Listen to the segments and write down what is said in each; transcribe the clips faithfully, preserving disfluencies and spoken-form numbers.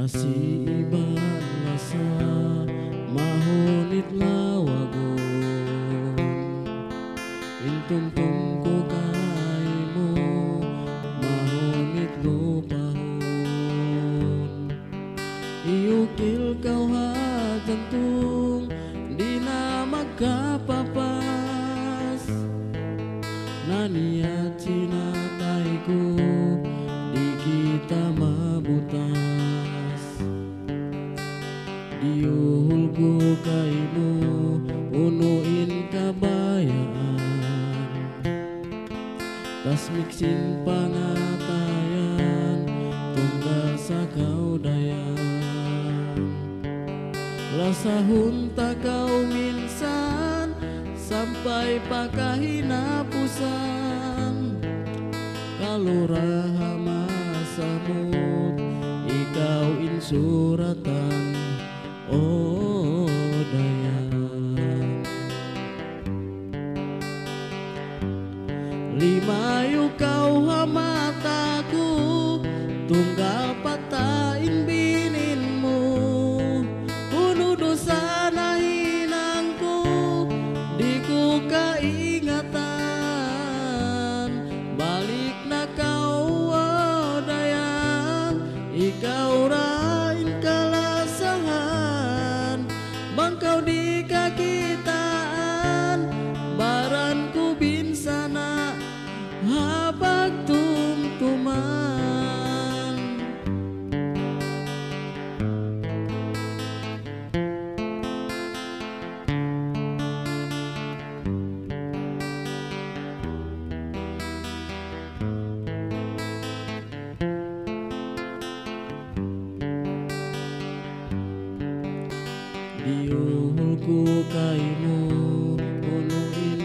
kasih iban rasa mahunit lawagon intum tungku kaimu mahunit lupahun iukil kau hajantung dina makapapas naniat cinataiku di kita mabutas diulku kaimu unuin kabayaan tas miksin pangatayan tunggal sakau dayan rasa hunta kau minsan sampai pakahina pusan kalau rahama samut ikau insuratan oh dayan lima yu kau hamataku tunggal patain bininmu bunuh dosa nahinangku diku kaingatan balik na kau oh dayang ikau rain kalasahan bangkau di kakitaan baranku binsana habag tumtuman diulku kaimu unuin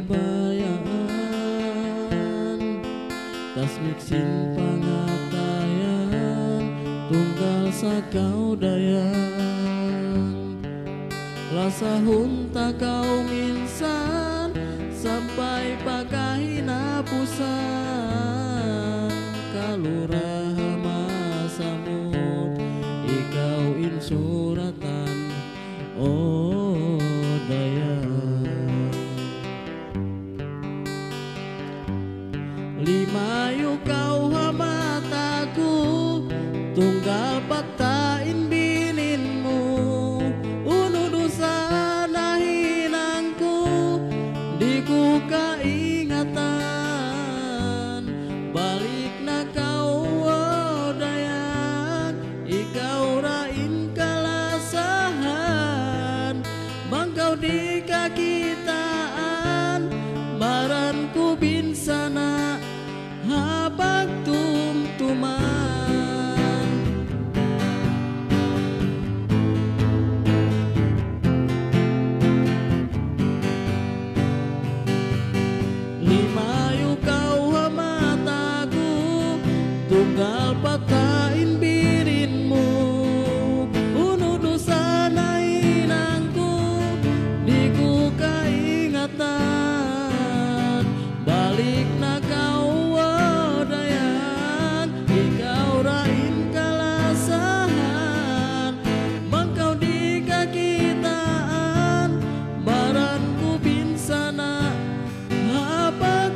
kabayaan tas miksin pangatayan tunggal sakau dayan rasa hunta kau minsan sampai pakahina pusan kalau rahama samut ikau insuratan oh dayan lima yu kau hamataku tunggal patain bininmu unu dosa nahinangku diku kaingatan balik na kau oh dayan ikau rain kalasahan bangkau di kakitaan baranku binsana habag tumtuman lima yu kau hamataku tunggal patain birinmu unu dosa nainangku diku kaingatan balik na kau oh dayan ikau rain kalasahan bangkau di kakitaan baranku binsana habag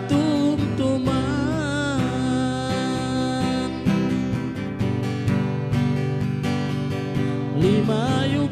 tumtuman lima yu